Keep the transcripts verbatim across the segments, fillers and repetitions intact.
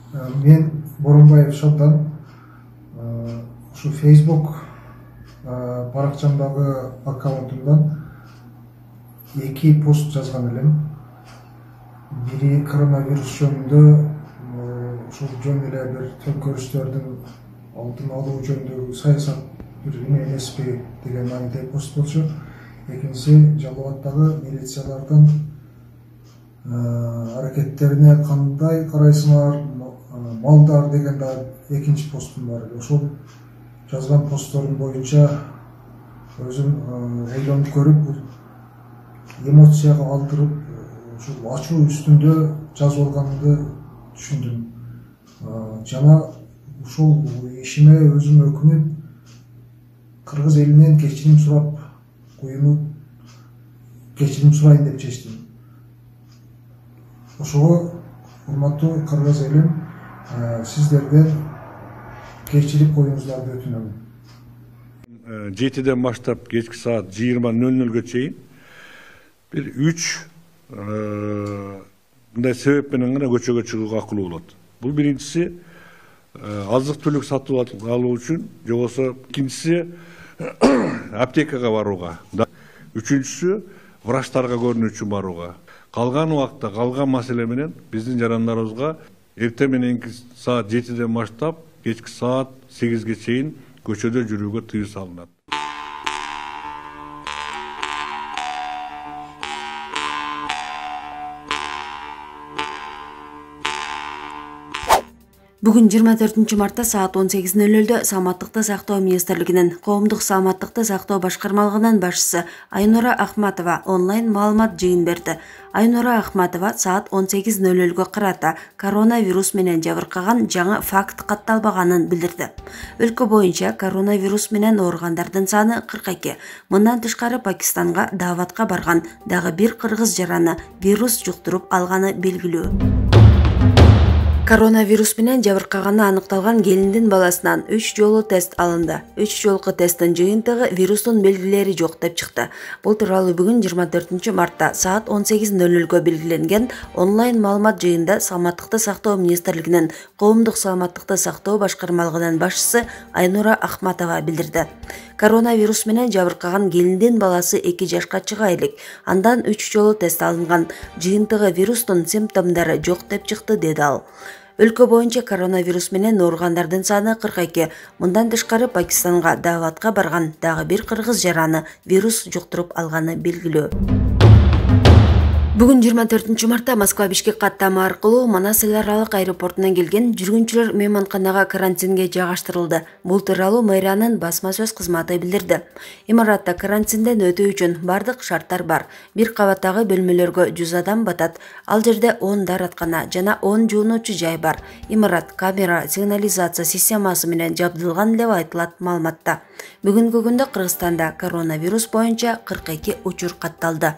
Мен Боронбаев Шабдан, ушу Facebook баракчамдагы аккаунтумдан эки пост жазган элем. Бири коронавирус жөнүндө, ушул жөн эле бир төңкөрүштөрдүн алдын алуу жөнүндөгү саясат бир эмеспи деген мааниде пост болчу. Экинчиси Жалал-Абаддагы милициялардын аракеттерине кандай карайсыңар, малдар деген да экинчи постум бар. Ошол жазган посттордун боюнча өзүм ойлонуп көрүп, эмоцияга алдырып, ушул ачуу үстүндө жазып алганымды түшүндүм. Жана ушул ишиме өзүм өкүнүп, кыргыз элинен кечирим сурап коюну кечирим сурайын деп чечтим. Ошого урматтуу кыргыз элим, сиздерден кечирип коюңуздарды өтүнөм. жетиден баштап кечки саат жыйырма нөл нөлгө чейин бир үч мындай себеп менен гана көчөгө чыгууга акылуу болот. Бул биринчиси азык түлүк сатып алуу үчүн, же болбосо экинчиси аптекага барууга, үчүнчүсү врачтарга көрүнүү үчүн барууга. Калган убакта, калган маселе менен биздин жарандарыбызга эртең мененки саат жетиден баштап кечки саат сегизге чейин көчөдө жүрүүгө тыюу салынат. Бүгүн жыйырма төртүнчү мартта саат он сегиз нөл нөлдө Саламаттыкты сактоо министрлигинин Коомдук саламаттыкты сактоо башкармалыгынын башчысы Айнура Ахматова онлайн маалымат жыйын берди. Айнура Ахматова саат он сегиз нөл нөлгө карата коронавирус менен жабыркаган жаңы факт катталбаганын билдирди. Өлкө боюнча коронавирус менен ооругандардын саны кырк эки. Мындан тышкары Пакистанга дааватка барган дагы бир кыргыз жараны вирус жуктуруп алганы белгилүү. Коронавирус менен жабыркаганы аныкталган келиндин баласынан үч жолу тест алынды. үч жолку тесттин жыйынтыгы вирустун белгилери жок деп чыкты. Бул тууралуу бүгүн жыйырма төртүнчү мартта саат он сегиз нөл нөлгө белгиленген онлайн маалымат жыйында Саламаттыкты сактоо министрлигинин Коомдук саламаттыкты сактоо башкармалыгынын башчысы Айнура Ахматова билдирди. Коронавирус менен жабыркаган келиндин баласы эки жашка чыга элек. Андан үч жолу тест алынган. Жыйынтыгы вирустун симптомдору жок деп чыкты, деди ал. Өлкө боюнча коронавирус менен ооругандардын саны кырк эки. Мындан тышкары Пакистанга дааватка барган дагы бир кыргыз жараны вирус жуктуруп алганы белгилүү. Бүгүн жыйырма төртүнчү мартта Москва Бишкек каттамы аркылуу Манас эл аралык аэропортунан келген жүргүнчүлөр мейманканага карантинге жайгаштырылды. Бул тууралуу мэриянын басма сөз кызматы билдирди. Имаратта карантинден өтүү үчүн бардык шарттар бар. Бир кабаттагы бөлмөлөргө жүз адам батат. Ал жерде он даараткана жана он жуунуучу жай бар. Имарат камера сигнализация системасы менен жабдылган деп айтылат маалыматта. Бүгүнкү күндө Кыргызстанда коронавирус боюнча кырк эки учур катталды.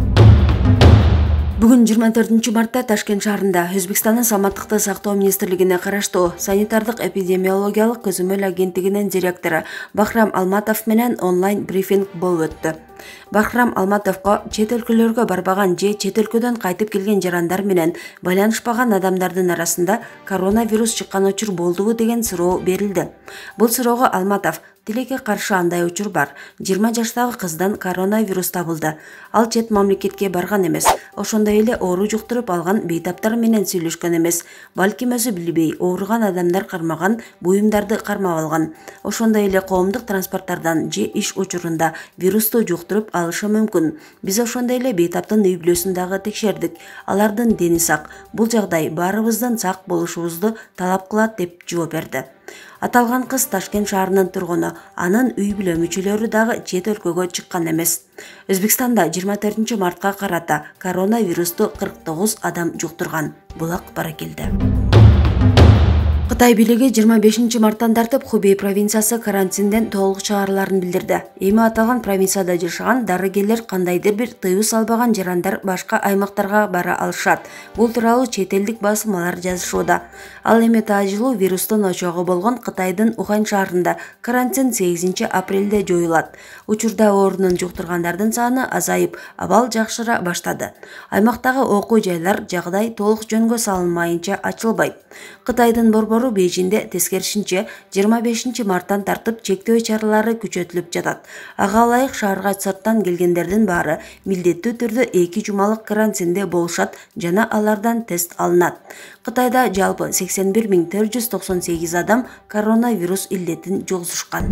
Бүгүн жыйырма төртүнчү мартта Ташкент шаарында Өзбекстандын Саламаттыкты сактоо министрлигине караштуу санитардык эпидемиологиялык көзөмөл агенттигинин директору Бахрам Алматов менен онлайн брифинг болуп өттү. Бахрам Алматовго чет өлкөлөргө барбаган же чет өлкөдөн кайтып келген жарандар менен байланышпаган адамдардын арасында коронавирус чыккан учур болдубу деген суроо берилди. Бул суроого Алматов тилекке каршы андай учур бар. жыйырма жаштагы кыздан коронавирус табылды. Ал чет мамлекетке барган эмес. Ошондой эле оору жуктуруп алган бейтаптар менен сүйлөшкөн эмес. Балким өзү билбей ооруган адамдар кармаган буюмдарды кармап алган. Ошондой эле коомдук транспорттардан же иш учурунда вирусту жуктуруп алышы мүмкүн. Биз ошондой эле бейтаптын үй бүлөсүн дагы текшердик. Алардын дени сак. Бул жагдай баарыбыздын сак болушубузду талап кылат деп жооп берди. Аталган кыз Ташкент шаарынын тургуну, анын үй бүлө мүчөлөрү дагы чет өлкөгө чыккан эмес. Өзбекстанда жыйырма төртүнчү мартка карата коронавирусту кырк тогуз адам жуктурган. Булак бара келди. Кытай бийлиги жыйырма бешинчи марттан тартып Хубей провинциясы карантинден толук чыгарыларын билдирди. Эми аталган провинцияда жашаган дарыгерлер кандайдыр бир тыюу салбаган жарандар башка аймактарга бара алышат. Бул тууралуу чет элдик басылмалар жазышууда. Ал эми таажылуу вирустун очогу болгон Кытайдын Ухань шаарында карантин сегизинчи апрелде жоюлат. Учурда оорунун жуктургандардын саны азайып, абал жакшыра баштады. Аймактагы окуу жайлар жагдай толук жөнгө салынмайынча ачылбайт. Кытайдын борбору Бейжинде тескерисинче жыйырма бешинчи марттан тартып чектөө чаралары күчөтүлүп жатат. Ага ылайык шаарга сырттан келгендердин баары милдеттүү түрдө эки жумалык карантинде болушат жана алардан тест алынат. Кытайда жалпы сексен бир миң төрт жүз токсон сегиз адам коронавирус илдетин жугузушкан.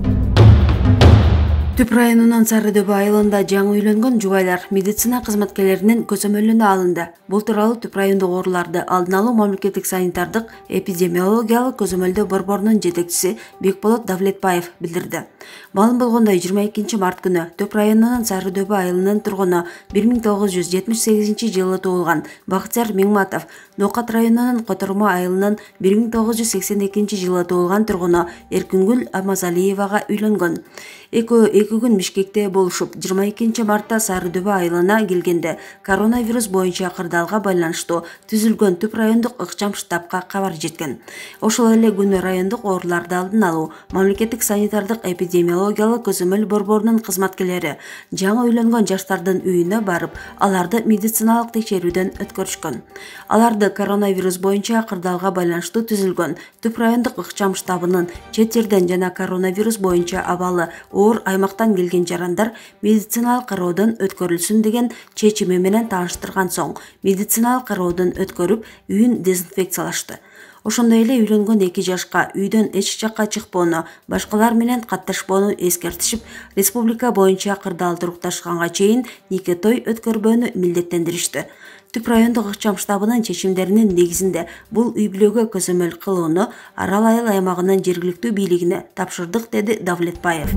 Түп районунун Сары-Дөбө айылында жаңы үйлөнгөн жубайлар медицина кызматкерлеринин көзөмөлүнө алынды. Бул тууралуу Түп райондук ооруларды алдын алуу мамлекеттик санитардык эпидемиологиялык көзөмөлдөө борборунун жетекчиси Бекболот Давлетбаев билдирди. Маалым болгондой, жыйырма экинчи март күнү Түп районунун Сары-Дөбө айылынын тургуну бир миң тогуз жүз жетимиш сегизинчи жылы туулган Бакытжар Миңматов, Ноокат районунун Котормо айылынын бир миң тогуз жүз сексен экинчи жылы туулган тургуну Эркингүл Амазалиевага үйлөнгөн. Экөө эки күн Бишкекте болушуп, жыйырма экинчи мартта Сары-Дөбө айылына келгенде коронавирус боюнча кырдаалга байланыштуу түзүлгөн Түп райондук ыкчам штабка кабар жеткен. Ошол эле күнү райондук ооруларды алдын алуу мамлекеттик санитардык эпидемиологиялык көзөмөл борборунун кызматкерлери жаңы үйлөнгөн жаштардын үйүнө барып, аларды медициналык текшерүүдөн өткөрүшкөн. Аларды коронавирус боюнча кырдаалга байланыштуу түзүлгөн Түп райондук ыкчам штабынын чет жерден жана коронавирус боюнча абалы оор аймактан келген жарандар медициналык кароодон өткөрүлсүн деген чечими менен тааныштырган соң медициналык кароодон өткөрүп үйүн дезинфекциялашты. Ошондой эле үйлөнгөн эки жашка үйдөн эч жакка чыкпоону, башкалар менен катташпоону эскертишип, республика боюнча кырдаал турукташканга чейин нике той өткөрбөөнү милдеттендиришти. Түп райондук ыкчам штабынын чечимдеринин негизинде бул үй бүлөгө көзөмөл кылууну Арал айыл аймагынын жергиликтүү бийлигине тапшырдык, деди Давлетбаев.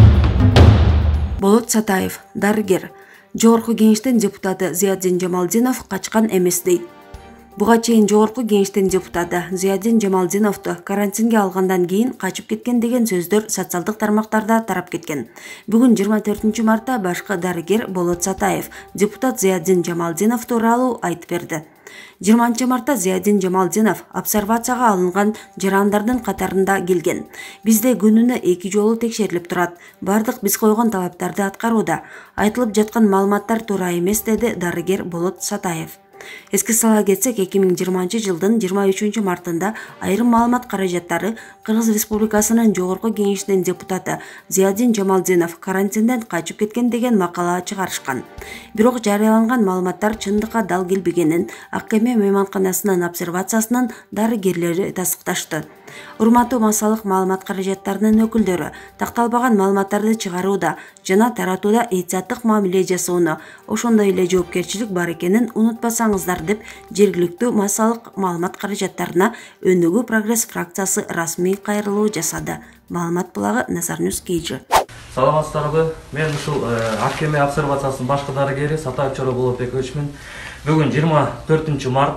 Болот Сатаев, дарыгер. Жогорку кеңештин депутаты Зиядин Жамалдинов качкан эмес дейт. Буга чейин жогорку кеңештин депутаты Зиядин Жамалдиновду карантинге алгандан кийин качып кеткен деген сөздөр социалдык тармактарда тарап кеткен. Бүгүн жыйырма төртүнчү мартта башкы дарыгер Болот Сатаев депутат Зиядин Жамалдинов тууралуу айтып берди. жыйырманчы мартта Зиядин Жамалдинов обсервацияга алынган жарандардын катарында келген. Бизде күнүнө эки жолу текшерилип турат. Бардык биз койгон талаптарды аткарууда. Айтылып жаткан маалыматтар туура эмес, деди дарыгер Болот Сатаев. Эске сала кетсек, эки миң жыйырманчы жылдын жыйырма үчүнчү мартында айрым маалымат каражаттары Кыргыз Республикасынын жогорку кеңешинин депутаты Зиядин Жамалдинов карантинден качып кеткен деген макала чыгарышкан. Бирок жарыяланган маалыматтар чындыкка дал келбегенин Ак Кеме мейманканасынын обсервациясынын дарыгерлери тастыкташты. Урматтуу массалык маалымат каражаттарынын өкүлдөрү такталбаган маалыматтарды чыгарууда жана таратууда эhtiyаттык мамиле жасоону, ошондой эле жоопкерчилик бар экенин унутпасаңыздар, деп жергиликтүү массалык маалымат каражаттарына Өнүгүү Прогресс фракциясы расмий кайрылуу жасады. Маалымат булагы Назарнюс Кейджи. Саламатсыздарбы? Мен ушул Ак Кеме обсервациясынын башкы дарыгери Сатаев Чоро Болотбековичмин. Бүгүн жыйырма төртүнчү март.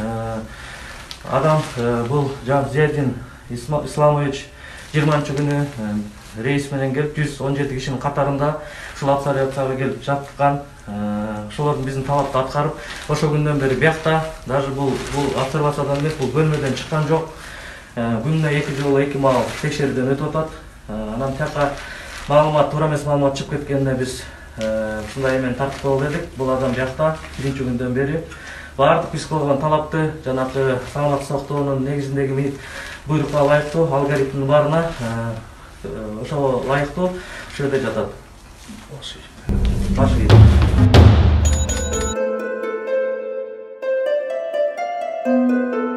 Адам бул Зиядин Исламович жыйырманчы күнү рейс менен келип жүз он жети кишинин катарында ушул обсервацияга келип жаткан. Ошолордун биздин талапты аткарып, ошол күндөн бери биякта, даже бул бул обсервациядан эмес, бул бөлмөдөн чыккан жок. Күнүнө эки жолу эки маал текшерүүдөн өтүп атат. Анан тияка маалымат туура эмес маалымат чыгып кеткенде биз ушундай эмен тартып дедик. Бул адам биякта биринчи күндөн бери баардык биз койгон талапты, жанагы саламаттык сактоонун негизиндеги буйрукка ылайыктуу, алгоритмдин баарына ошого ылайыктуу ошол жерде жатат. Башы ийи.